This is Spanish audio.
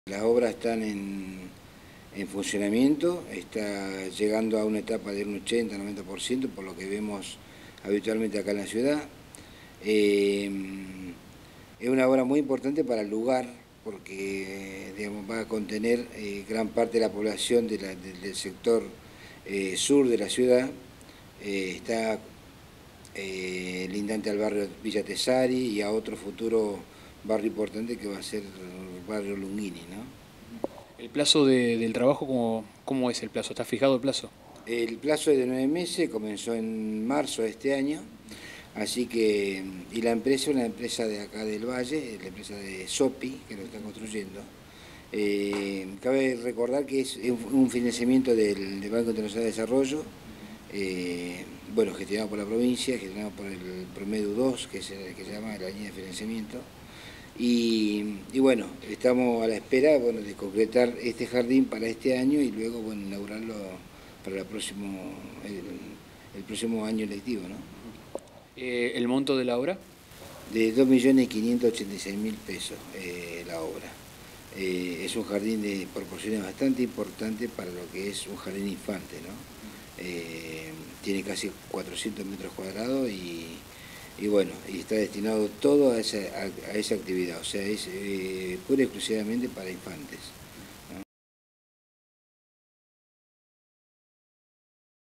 Las obras están en funcionamiento, está llegando a una etapa de un 80-90%, por lo que vemos habitualmente acá en la ciudad. Es una obra muy importante para el lugar, porque digamos, va a contener gran parte de la población del sector sur de la ciudad. Está lindante al barrio Villa Tesari y a otro futuro barrio importante que va a ser el barrio Lungini, ¿no? ¿El plazo del trabajo, cómo es el plazo? ¿Está fijado el plazo? El plazo es de 9 meses, comenzó en marzo de este año, así que, y la empresa es una empresa de acá del Valle, la empresa de Sopi, que lo está construyendo. Cabe recordar que es un financiamiento del Banco Internacional de Desarrollo, bueno, gestionado por la provincia, gestionado por el Promedio 2, que es el que se llama la línea de financiamiento. Y bueno, estamos a la espera, bueno, de concretar este jardín para este año y luego, bueno, inaugurarlo para el próximo año lectivo, ¿no? ¿El monto de la obra? De 2.586.000 pesos la obra. Es un jardín de proporciones bastante importantes para lo que es un jardín infante, ¿no? Tiene casi 400 metros cuadrados y bueno, y está destinado todo a esa actividad, o sea, es pura y exclusivamente para infantes.